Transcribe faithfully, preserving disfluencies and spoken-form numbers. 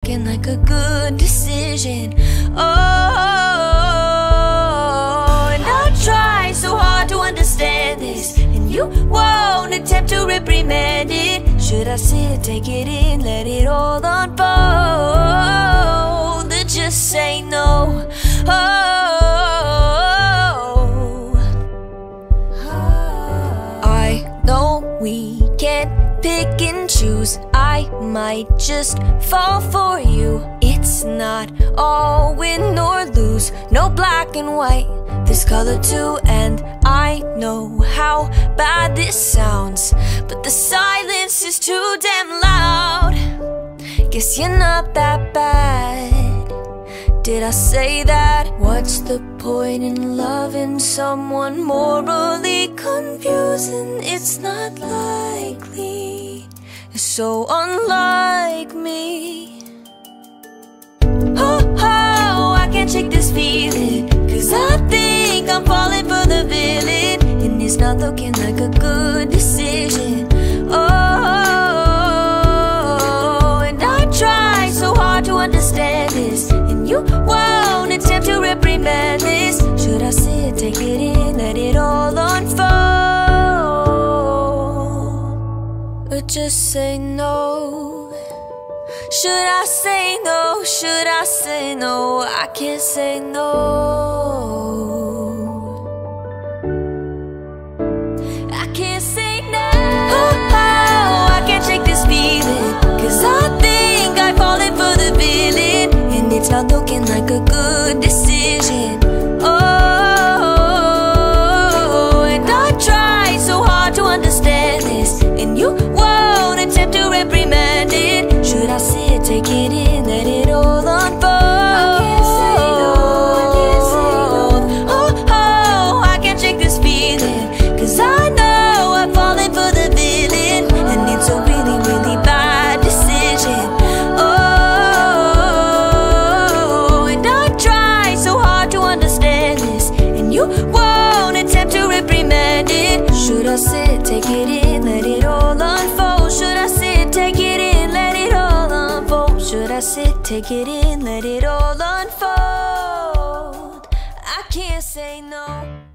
looking like a good decision. Oh, and I try so hard to understand this, and you won't attempt to reprimand it. Should I sit, take it in, let it all unfold, or just say no? Oh, I know we can't pick and choose. I might just fall for you. It's not all win or lose, no black and white, there's color too. And I know how bad this sounds, but the silence is too damn loud. Guess you're not that bad. Did I say that? What's the point in loving someone morally confusing? It's not likely, it's so unlike me. Oh, oh, I can't shake this feeling, cause I think I'm falling for the villain, and it's not looking like a good decision. Oh, and I try so hard to understand this, and you won't attempt to reprimand this. Should I sit, take it in, let it all unfold, or just say no? Should I say no? Should I say no? I can't say no. I can't say no. Oh, oh, I can't shake this feeling, cause I think I've fallen for the villain, and it's not looking like a good decision. Oh, and I try so hard to understand this, and you won't attempt to reprimand it. Should I sit, take it in, let it all unfold? I can't say no, I can't say no. Oh, oh, I can't shake this feeling, cause I know I've fallen for the villain, and it's a really, really bad decision. Oh, and I try so hard to understand this, and you won't attempt to reprimand it. Should I sit, take it in, let it all unfold? Should I sit, take it in, let it all unfold? Should I sit, take it in, let it all unfold? I can't say no.